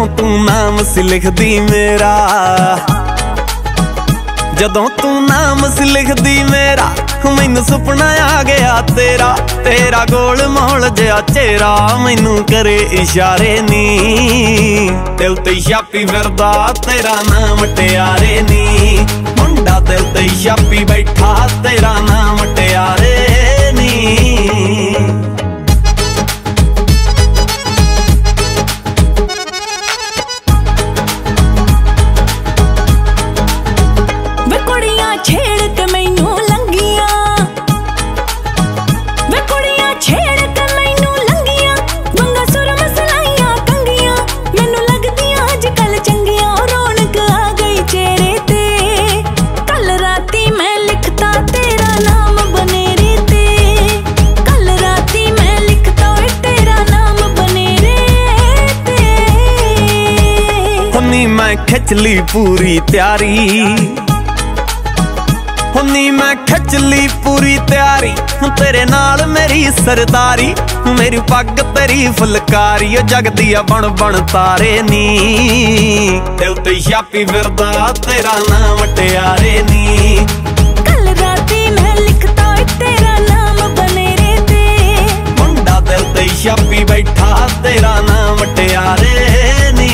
तू नाम सी लिखदी मेरा, जदों तू नाम सी लिखदी मेरा, मैनू सुपना आ गया तेरा। तेरा गोल मोल जिहा चेहरा मैनू करे इशारे नी, दिल ते छापी फिरदा तेरा नाम टियारे नी। मुंडा दिल ते छापी बैठा तेरा नाम टियारे नी। खिच ली पूरी तैयारी, हुन्नी मैं खिच ली पूरी तैयारी, तेरे नाल मेरी सरदारी, मेरी पग तेरी फुलकारी, जगदी बन बन तारे नी। दिल ते छापी फिरदा तेरा नाम टियारे नी। कल राती मैं लिखता तेरा नाम बनेरे ते, मुंडा दिल ते छापी बैठा तेरा नाम टियारे नी।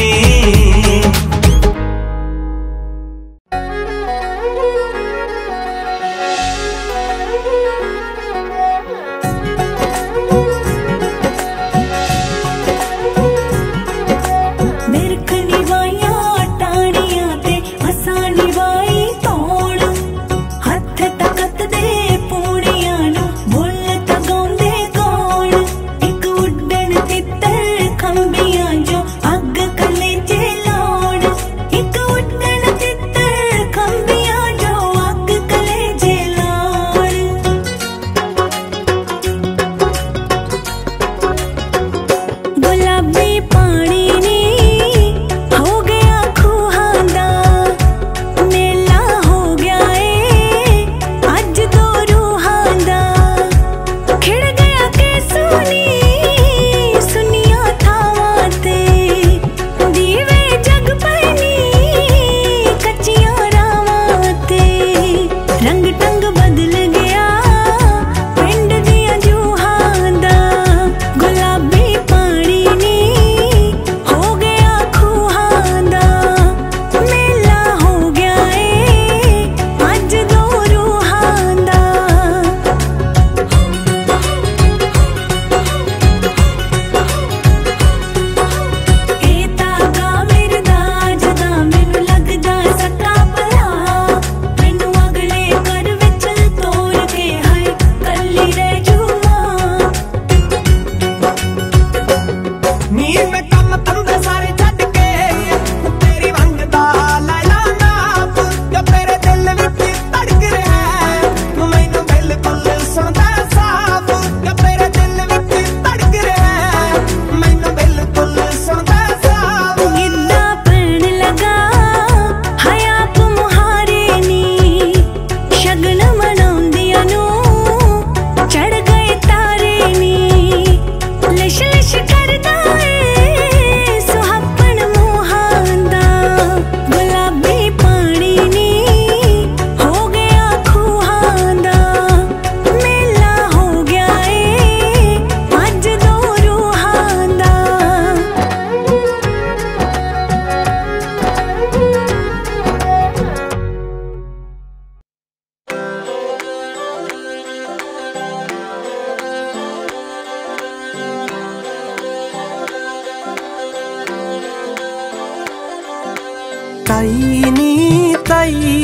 ताई नी ताई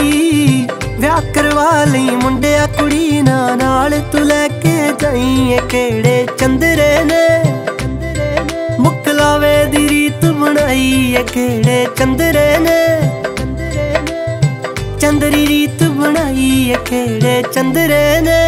विआह करवा लई मुंडिया कुड़ी नाल तू लैके जाइए केड़े चंदरे ने मुकलावे दी रीत बनाई है केड़े चंदरे ने चंदरी रीत बनाई है केड़े चंदरे ने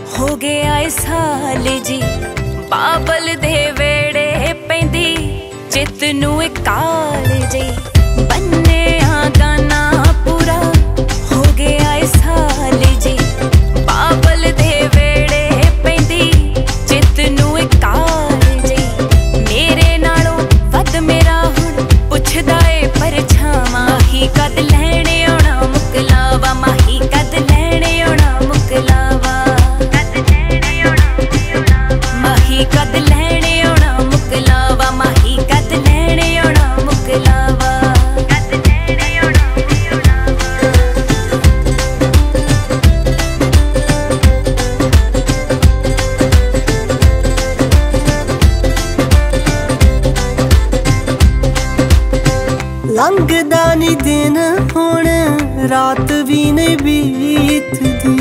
साल जी बाबल दे वेड़े पैंदी चित नू काल जे बन्ने गाना पूरा हो गया इस साल जे बाबल दे वेड़े पैंदी चित नू काल जे मेरे नालों वध मेरा हुण पुछदा ए परछावां माही कद लैणे आउणा मुकलावा माही कद लैणे आउणा मुकलावा माही कद लैणे आउणा मुकलावा माही कद लैणे आउणा मुकलावा कद लैणे आउणा लंघदा नी दिन हुण रात भी नहीं बीतदी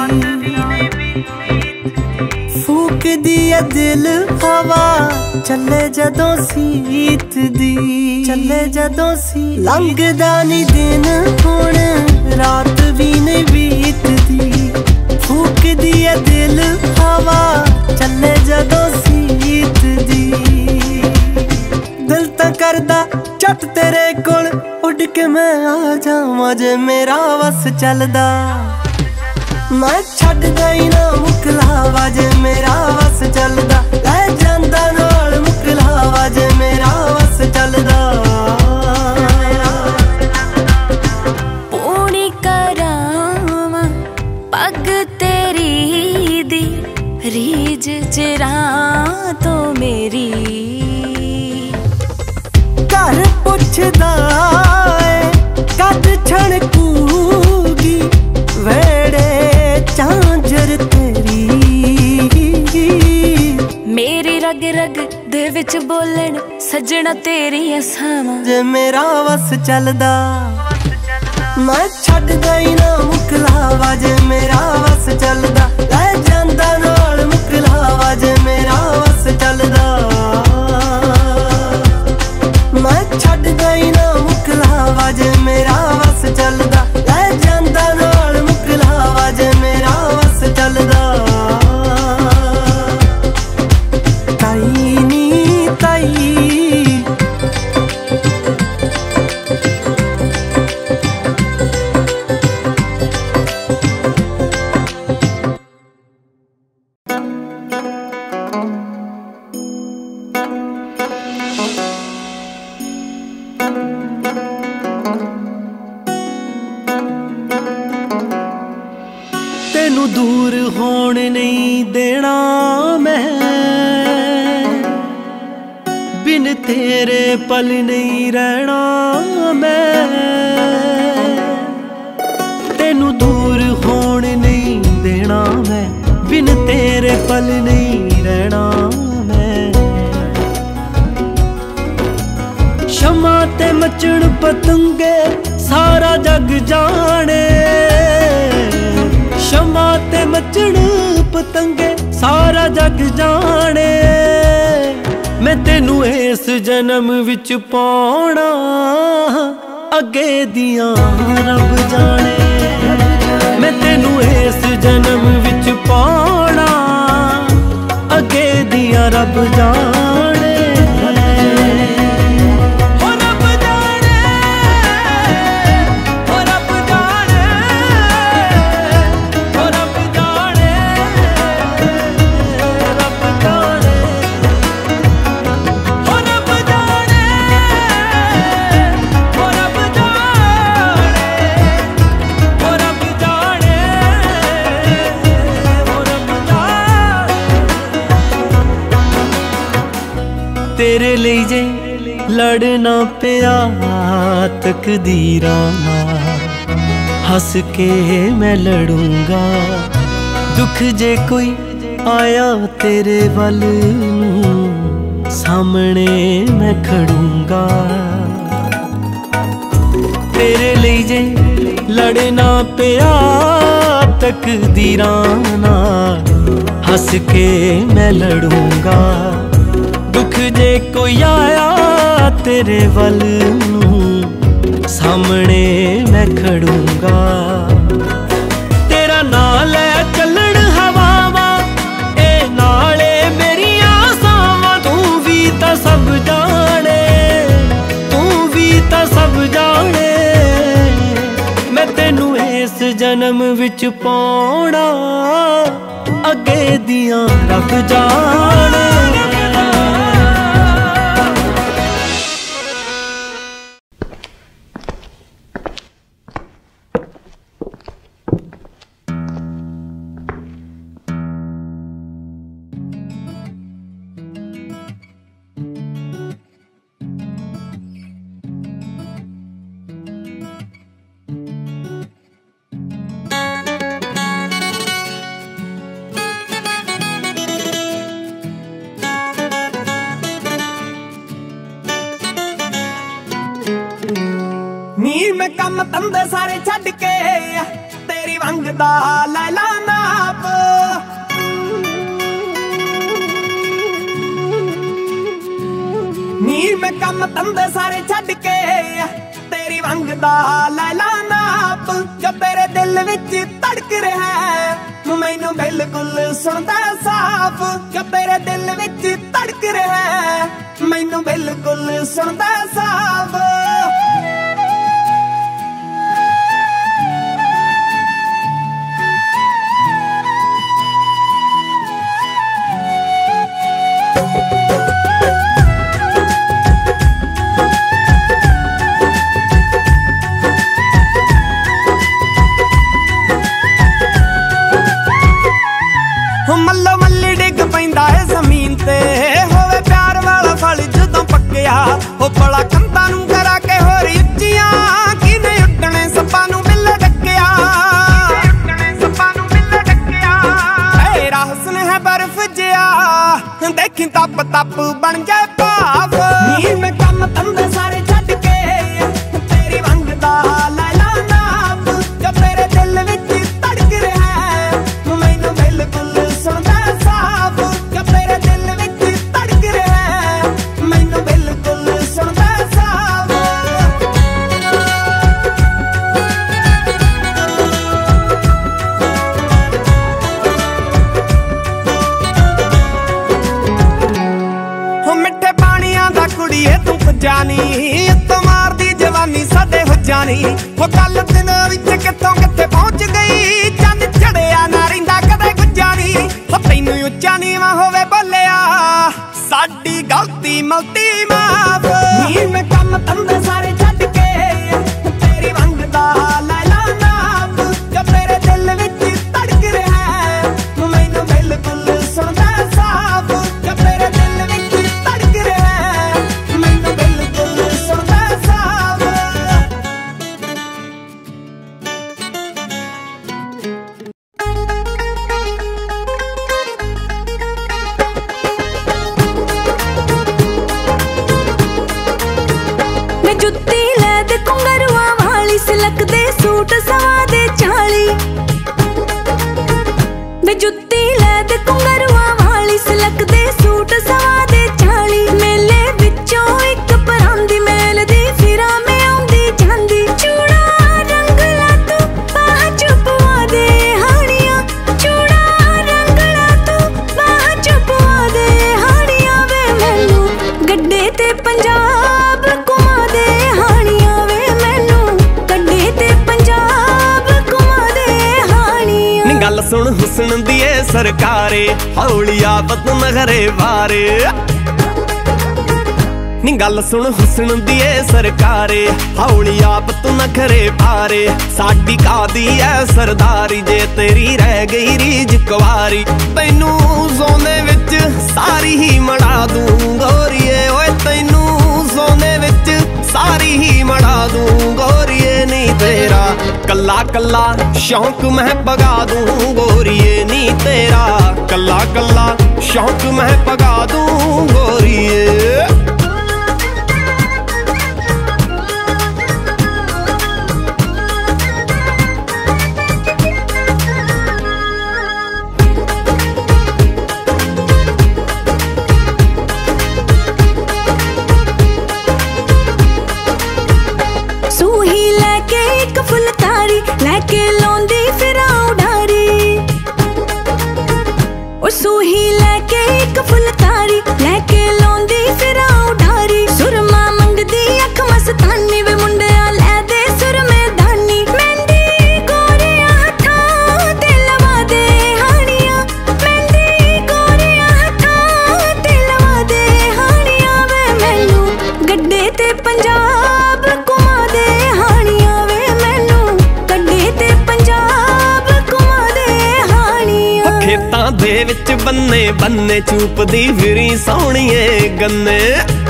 फूक दिया दिल हवा चले जदों सीत दी चले जदों सी लंघदा नी दिन हुण रात भी नहीं बीतदी फूक दिया दिल हवा चले जदों सीत दी दिल तां करदा चट तेरे कोल उड़ के मैं आ जावां जे मेरा वस चलदा मैं छड्डदा ही ना मुकलावा जे मेरा वस चलदा लै जांदा नाल मुकलावा जे मेरा वस चलदा पूनी करावां पग तेरी दी रीज चरा तो मेरी घर पुछदा कद छणकूगी वेड़े झांझर तेरी मेरी रग रग दे विच बोलन सजना तेरी असावां जे मेरा वस चलदा मैं छड्डदा ही ना मुकलावा जे मेरा वस चलदा लै जांदा नाल मुकलावा जे मेरा वस चलदा मैं छड्डदा ही ना मुकलावा जे मेरा वस चलदा लै जांदा नाल मुकलावा जे मेरा वस चलदा ताई नी ताई तेनू दूर होण नहीं देना मैं बिन तेरे पल नहीं रहना मैं तेनू दूर होण नहीं देना मैं बिन तेरे पल नहीं रहना मैं शमा ते मचण पतंगे सारा जग जाने शमा ते मचण पतंगे सारा जग जाने मैं तेनू इस जन्म विच पाउणा अगे दियां रब जाने मैं तेनू इस जन्म विच पाउणा अगे दियां रब जाने तेरे लिए जे लड़ना पिया तकदीरां नाल हंस के मैं लड़ूंगा दुख जे कोई आया तेरे वल सामने मैं खड़ूंगा तेरे लिए जे लड़ना पिया तकदीरां नाल हंस के मैं लड़ूंगा दुख जे कोई आया तेरे वल सामने मैं खड़ूंगा तेरा नाल है चलण हवावा ए नाले मेरिया सावा तू भी तो सब जाने ਵਹਿਮ ਵਿੱਚ ਪਾਉਣਾ ਅੱਗੇ ਦੀਆਂ ਰੱਬ ਜਾਣੇ। ਨੀ मैं काम धंधे सारे छड़ के तेरी मंगदा लैला नाप। नी मैं काम धंधे सारे छड़ के तेरी मंगदा लैला नाप। जो तेरे दिल विच धड़क रहा है मैनू बिल्कुल सुनदा साफ। जो तेरे दिल विच धड़क रहा है मैनू बिल्कुल सुनदा साफ। मल्लो मल्ली डिग पैंदा है जमीन ते होवे प्यार वाला फल जदों पक्किया। हो बड़ा कंधा नूं करा के होर उच्चियां किने उड्डणे सप्पां नूं बिल डकिया। तेरा हुस्न है बर्फ जिया देखी तप तप बन जाए भाव। नी मैं काम धंधे सारे छड्ड के तेरी मंगदा लैला नाप। जो तेरे दिल विच धड़क रहा है मैनू बिल्कुल सुनदा साफ। जो तेरे दिल विच धड़क रहा है मैनू बिल्कुल सुनदा साफ। हो मिठे पानियां दा कुड़िए तू जानी उत्तों मारदी जवानी साडे हो जानी। हो कल दिन विच कित्थों कित्थे पहुंच गई चंद चढ़िया ना रहिंदा कदे गुजानी। हो तैनू उच्चा नीवां होवे बोलिया साडी गलती मलती माफ। नी मैं काम धंधे सारे छड्ड के तेरी मंगदा लैला नाप। जो तेरे दिल विच धड़क रहा है मैनू बिल्कुल सुनदा साफ। जो तेरे दिल विच धड़क रहा है मैनू बिल्कुल सुनदा साफ। मैं जुत्ती लै दे घुंघरुआ वाली सिलक दे सूट सवा दे 40। मैं जुत्ती लै दे घुंघरुआ वाली सिलक दे सूट सवा दे 40। मेले विचों इक परांदी मेल दी फिरां मैं आउंदी जांदी। चूड़ा रंग ला तू बाह चुपवा दे हानियां। चूड़ा रंग ला तू बाह चुपवा दे हानियां। वे मैनू गड्डे ते पंजाब घुमा दे हानियां। वे मैनू गड्डे ते पंजाब घुमा दे हानियां। नी गल सुन हुस्न दी ए सरकारे हौली आपत नखरे वारे। नी गल सुन हुस्न दी ए सरकारे हौली आपत नखरे पारे। साडी कादी ऐ सरदारी जे तेरी रह गई रीज कुवारी। तैनू सोने विच सारी ही मड़ा दूं गोरीए। ओए तैनू सोने विच सारी ही मड़ा दूं गोरीए। नी तेरा कल्ला कल्ला शौक मैं पगा दूं गोरीए। नी तेरा कल्ला कल्ला शौक मैं पगा दूं गोरीए। सूही लैके एक फुलकारी लैके लौंदी फिरां उडारी। ओ सूही लैके एक फुलकारी लैके लौंदी दे विच बन्ने बन्ने चूपदी फिरी सोहणीए गन्ने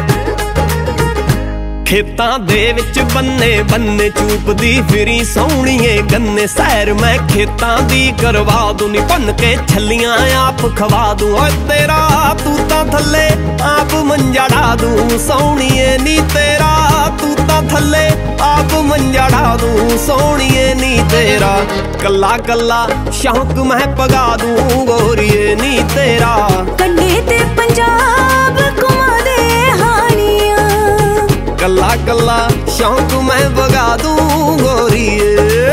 खेतां दे विच बन्ने बन्ने चूपदी फिरी सोहणीए गन्ने सैर मैं खेतां दी करवा दूं नी भन के छल्लियां आप खवा दूं ओए तेरा तू तां थल्ले आप मंजा ढा दूं सोहणीए नी तेरा तू तां थल्ले आप मंजा ढा दूं सोहणीए नी तेरा कल्ला कल्ला शौक मैं पगा दूं गोरीए नी तेरा कंढे ते पंजाब घुमा दे हानियां कल्ला कल्ला शौक मैं बगा दूं गोरीए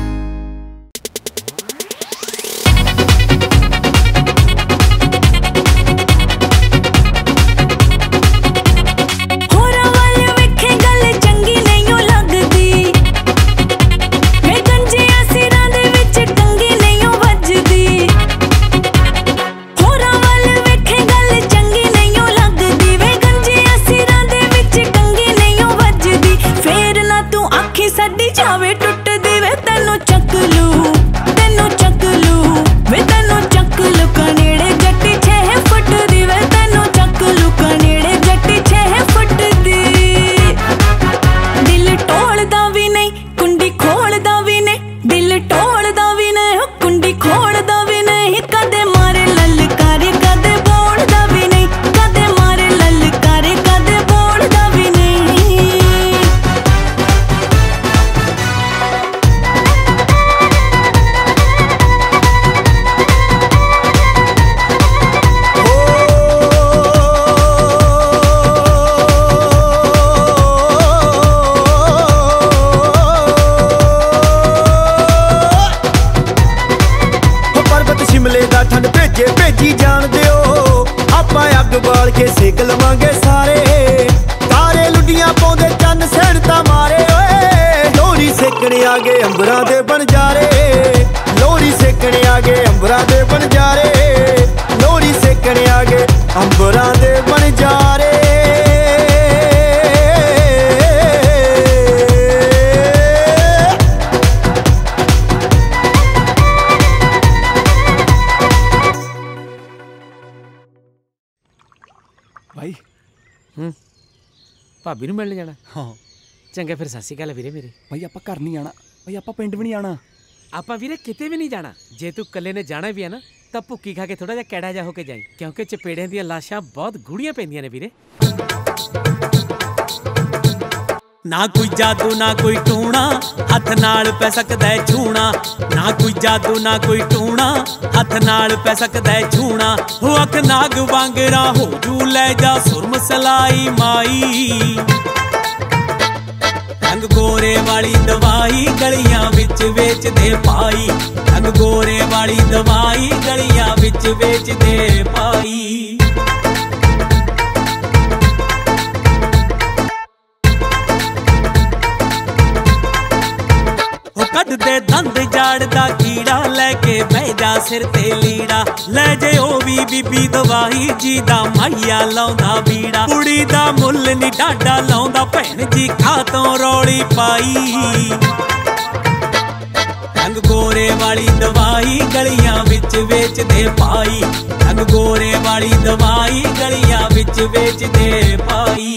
सेक लवांगे सारे तारे लुडियां पाउंदे चन्न सैनता मारे ओए लोहड़ी सेकने आगे अंबरां दे बनजारे लोहड़ी सेकने आगे अंबरां दे बनजारे लोहड़ी सेकने आगे अंबरां दे बनजारे भाई भाभी नूं मिलण जाना। हाँ चंगा फिर सत श्री अकाल वीरे मेरे। भाई आपां घर नहीं आना, भाई आपां पिंड भी नहीं आना, आपां वीरे किते भी नहीं जाना। जे तू कल्ले ने जाना भी है ना तां भुक्की खा के थोड़ा जिहा कैड़ा जा होके जाई, क्योंकि चपेड़ियां दीयां लाशां बहुत गूड़ियां पैंदियां ने वीरे। ना कोई जादू ना कोई टूणा हथ नाल पै सकदा है छूणा, ना कोई जादू ना कोई टूणा हथ नाल पै सकदा है छूणा। हो अख नाग वांगरा हो जू लै जा सुरम सलाई माई, रंग गोरे वाली दवाई गलियां विच वेचदे पाई, रंग गोरे वाली दवाई गलियां विच वेचदे पाई। कटदे दंद जाड़दा कीड़ा लैके बह जा सिर ते लीड़ा, लै जे ओ भी बीबी दवाई जी दा माइया लाउंदा बीड़ा। कुड़ी दा मुल नी डाडा लाउंदा भैन जी खातों रौली पाई, रंग गोरे वाली दवाई गलियां विच वेचदे पाई, रंग गोरे वाली दवाई गलियां विच वेचदे पाई।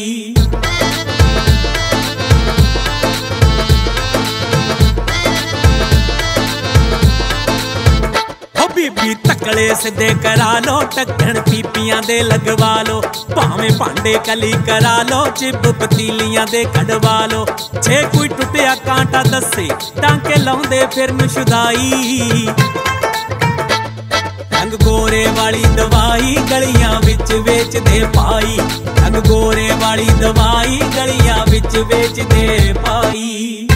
बीबी तकले सिद्धे करा लो, टक्कण पीपियां दे लगवा लो, भावें भांडे कली करा लो, चिब पतीलियां दे कढवा लो। जे कोई टुटिया कांटा दसे टांके लाउंदे फिर शुदाई, रंग गोरे वाली दवाई गलियां विच वेचदे पाई, रंग गोरे वाली दवाई गलियां विच वेचदे पाई।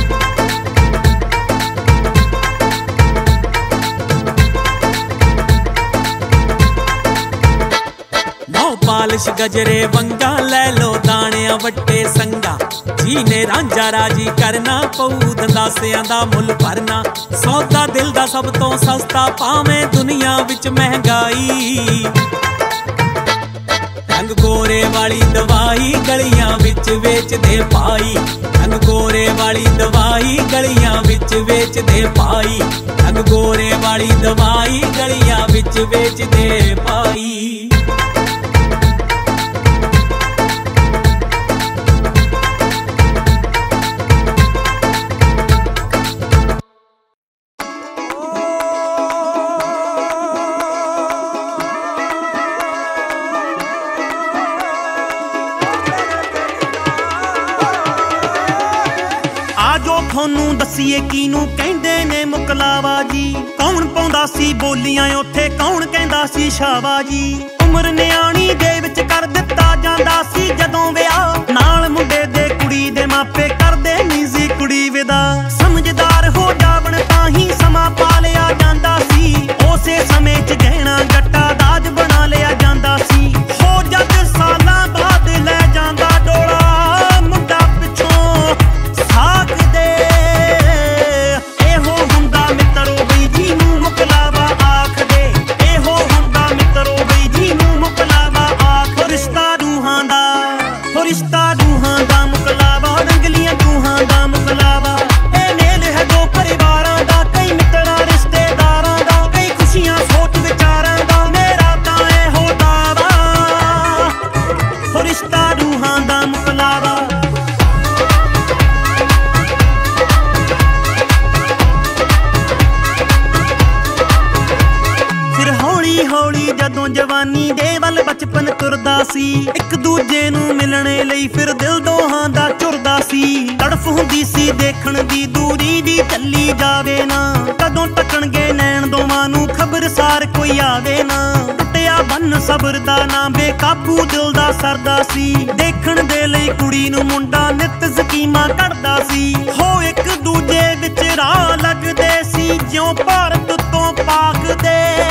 पालिश गजरे वंगा लै लो दाणिया वट्टे संगा, जी ने रांझा राजी करना पऊ दंदासियां दा मुल भरना। सौदा दिल दा सब तो सस्ता पावें दुनिया विच महंगाई, ਰੰਗ ਗੋਰੇ ਵਾਲੀ ਦਵਾਈ ਗਲੀਆਂ ਵਿੱਚ ਵੇਚਦੇ ਭਾਈ, ਰੰਗ ਗੋਰੇ ਵਾਲੀ ਦਵਾਈ ਗਲੀਆਂ ਵਿੱਚ ਵੇਚਦੇ ਭਾਈ, ਰੰਗ ਗੋਰੇ ਵਾਲੀ ਦਵਾਈ ਗਲੀਆਂ ਵਿੱਚ ਵੇਚਦੇ ਭਾਈ। ਤੁਹਾਨੂੰ ਦਸੀਏ ਕਿਨੂੰ ਕਹਿੰਦੇ ਨੇ ਮੁਕਲਾਵਾ ਜੀ, ਕੌਣ ਪਾਉਂਦਾ ਸੀ ਬੋਲੀਆਂ ਉੱਥੇ, ਕੌਣ ਕਹਿੰਦਾ ਸੀ ਸ਼ਾਵਾ ਜੀ। ਉਮਰ ਨਿਆਣੀ ਦੇ ਵਿੱਚ ਕਰ ਦਿੱਤਾ ਜਾਂਦਾ ਸੀ ਜਦੋਂ ਵਿਆਹ, ਨਾਲ ਮੁੰਡੇ ਦੇ ਕੁੜੀ ਦੇ ਮਾਪੇ ਕਰਦੇ ਨਹੀਂ ਸੀ ਕੁੜੀ ਵਿਦਾ। ਸਮਝਦਾਰ ਹੋ ਜਾਵਣ ਤਾਂ ਹੀ ਸਮਾਂ ਪਾ ਲਿਆ ਜਾਂਦਾ ਸੀ, ਉਸੇ ਸਮੇਂ 'ਚ ਗਹਿਣਾ ਗੱਟਾ ਦਾਜ ਬਣਾ ਲਿਆ ਜਾਂਦਾ ਸੀ। ਹੋ ਜਦ ਸਾਲਾਂ ਬਾਅਦ ਲੈ ਜਾਂਦਾ ਡੋਲਾ ਮੁੰਡਾ ਪਿੱਛੋਂ ਸਾਕ ਦੇ, ਇਹੋ ਹੁੰਦਾ ਮਿੱਤਰੋ ਬਈ ਜੀ ਨੂੰ ਮੁਕਲਾਵਾ ਆਖਦੇ, ਇਹੋ ਹੁੰਦਾ ਮਿੱਤਰੋ ਬਈ ਜੀ ਨੂੰ ਮੁਕਲਾਵਾ ਆਖ। ਰਿਸ਼ਤਾ ਰੂਹਾਂ ਦਾ, ਰਿਸ਼ਤਾ ਰੂਹਾਂ ਦਾ ਮੁਕਲਾਵਾ, ਰੰਗਲੀਆਂ ਰੂਹਾਂ ਦਾ ਮੁਕਲਾਵਾ। ਇਹ ਮੇਲ ਹੈ ਦੋ ਪਰਿਵਾਰਾਂ ਦਾ, ਕਈ ਮਿੱਤਰਾਂ ਰਿਸ਼ਤੇਦਾਰਾਂ ਦਾ, ਕਈ ਖੁਸ਼ੀਆਂ ਸੋਚ ਵਿਚਾਰਾਂ ਦਾ, ਮੇਰਾ ਤਾਂ ਇਹੋ ਦਾਵਾ, ਰਿਸ਼ਤਾ ਰੂਹਾਂ ਦਾ ਮੁਕਲਾਵਾ। ਫਿਰ ਹੌਲੀ ਹੌਲੀ ਜਦੋਂ ਜਵਾਨੀ ਦੇ ਵੱਲ ਬਚਪਨ ਤੁਰਦਾ ਸੀ, ਇੱਕ ਦੂਜੇ ਨੂੰ ਮਿਲਣੇ ਲਈ ਫਿਰ ਦਿਲ ਦੋਹਾਂ ਦਾ ਝੁਰਦਾ ਸੀ। ਤੜਫ ਹੁੰਦੀ ਸੀ ਦੇਖਣ ਦੀ ਦੂਰੀ ਦੀ ਚੱਲੀ ਜਾਵੇ ਨਾ, ਕਦੋਂ ਤੱਕਣਗੇ ਨੈਣ ਦੋਵਾਂ ਨੂੰ ਖਬਰਸਾਰ ਕੋਈ ਆਵੇ ਨਾ। ਟੁੱਟਿਆ ਬੰਨ ਸਬਰ ਦਾ ਨਾ, ਬੇਕਾਬੂ ਦਿਲ ਦਾ ਸਰਦਾ ਸੀ, ਦੇਖਣ ਦੇ ਲਈ ਕੁੜੀ ਨੂੰ ਮੁੰਡਾ ਨਿੱਤ ਸਕੀਮਾਂ ਕੱਢਦਾ ਸੀ। ਹੋ ਇੱਕ ਦੂਜੇ ਵਿੱਚ ਰਾਹ ਲੱਗਦੇ ਸੀ, ਜਿਉਂ ਭਾਰਤ ਤੋਂ ਪਾਕ ਦੇ।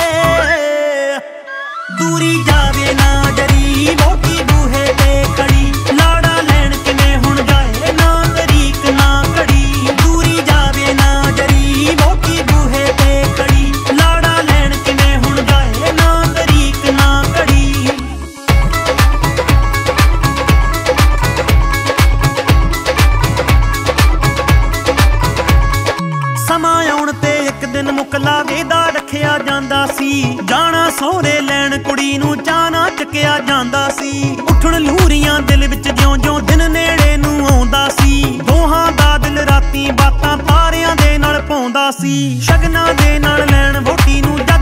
ਦੂਰੀ ਜਾਵੇ ਨਾ ਜਰੀ ਵੋਟੀ ਬੂਹੇ ਤੇ ਖੜੀ, ਲਾੜਾ ਲੈਣ ਕਿਵੇਂ ਹੁਣ ਜਾਏ ਨਾ ਤਰੀਕ ਨਾ ਘੜੀ। ਦੂਰੀ ਜਾਵੇ ਨਾ ਜਰੀ ਵੋਟੀ ਬੂਹੇ ਤੇ ਖੜੀ, ਲਾੜਾ ਲੈਣ ਕਿਵੇਂ ਹੁਣ ਜਾਏ ਨਾ ਤਰੀਕ ਨਾ ਘੜੀ। ਸਮਾਂ ਆਉਣ ਤੇ ਇੱਕ ਦਿਨ ਮੁਕਲਾਵੇ ਦਾ ਰੱਖਿਆ ਜਾਂਦਾ ਸੀ, ਜਾਣਾ ਸਹੁਰੇ ਲੈਣ ਕੁੜੀ ਨੂੰ ਚਾਣਾ ਚੱਕਿਆ ਜਾਂਦਾ ਸੀ। ਉੱਠਣ ਲੂਰੀਆਂ ਦਿਲ ਵਿੱਚ ਜਿਉਂ-ਜਿਉਂ ਦਿਨ ਨੇੜੇ ਨੂੰ ਆਉਂਦਾ ਸੀ, ਦੋਹਾਂ ਦਾ ਦਿਲ ਰਾਤੀ ਬਾਤਾਂ ਤਾਰਿਆਂ ਦੇ ਨਾਲ ਪਾਉਂਦਾ ਸੀ। ਸ਼ਗਨਾਂ ਦੇ ਨਾਲ ਲੈਣ ਵੋਟੀ ਨੂੰ